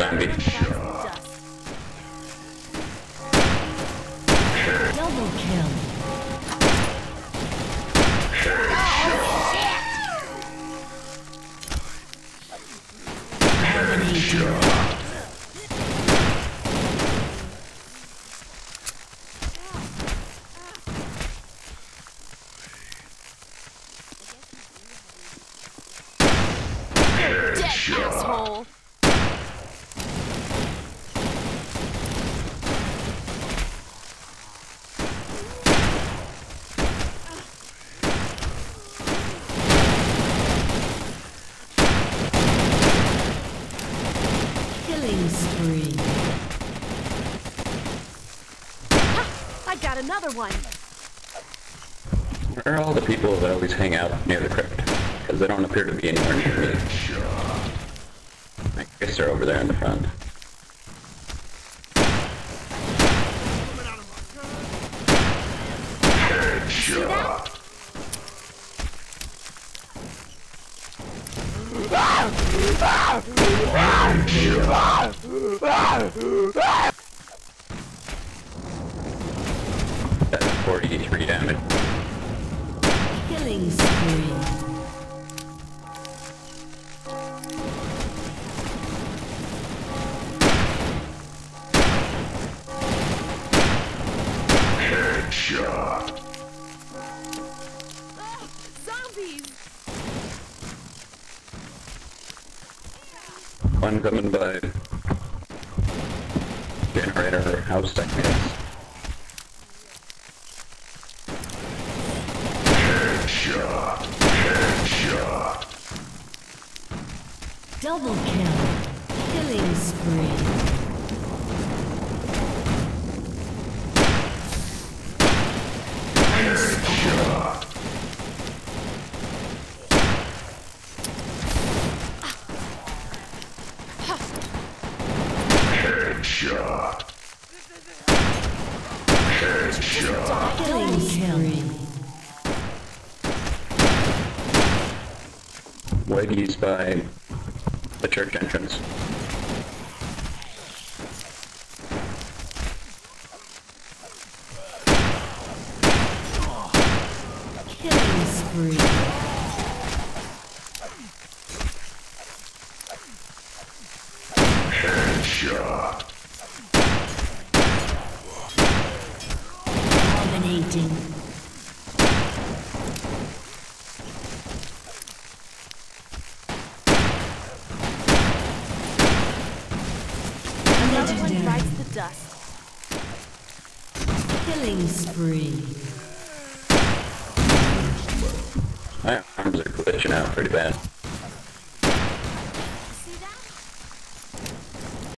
zombie. Double kill. Asshole. Killing spree. Ha! I got another one. Where are all the people that always hang out near the crypt? Because they don't appear to be anywhere near me. I guess they're over there in the front. Headshot. That's 43 damage. Killing spree. Headshot. Zombies. One coming by. Generator house techniques. Headshot. Headshot. Double kill. Killing spree. Headshot. Headshot. Headshot. Killing spree. Whitey's by the church entrance. Killing spree. Headshot. Dominating. Another one bites the dust. Killing spree. My arms are glitching out pretty bad.